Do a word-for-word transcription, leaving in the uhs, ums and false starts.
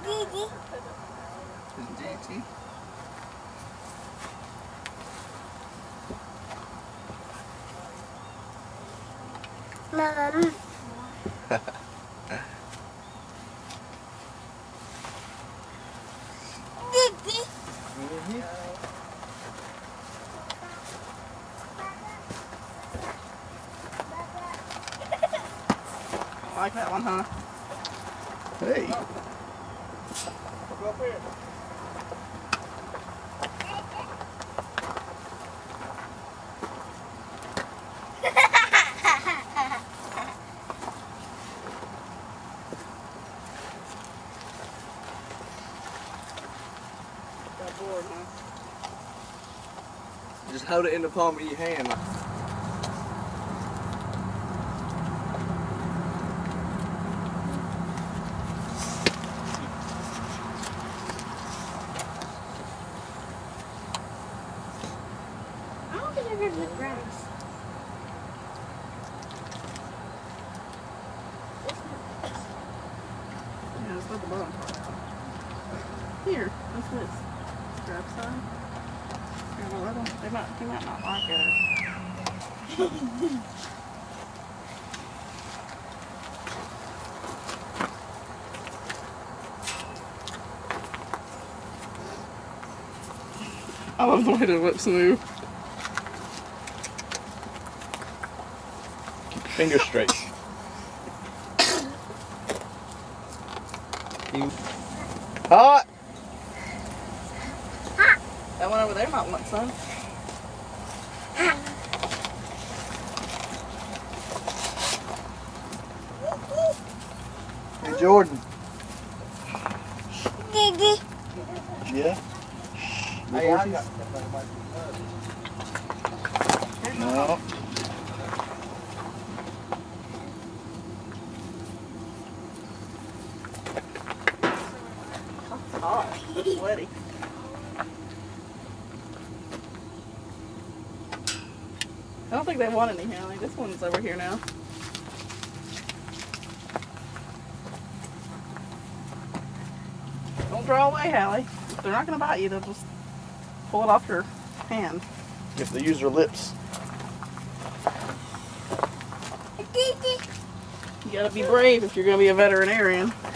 Is G T? Mom. Mm-hmm. I like that one, huh? Hey. Go up here. Got bored, huh? Just hold it in the palm of your hand. I don't think I've ever with grass. Yeah, let's let the bottom part out. Here, what's this? Strap side? Yeah, well, they, don't, they, might, they might not like it. I love the way the lips move. Keep your fingers straight. You... Hot! That one over there might want some. Hey, Jordan. Gigi. Yeah? Hey, I got no. It's hot. It's sweaty. I don't think they want any, Hallie. This one's over here now. Don't draw away, Hallie. If they're not going to bite you, they'll just pull it off your hand. If they use their lips. Gigi. You gotta be brave if you're gonna be a veterinarian.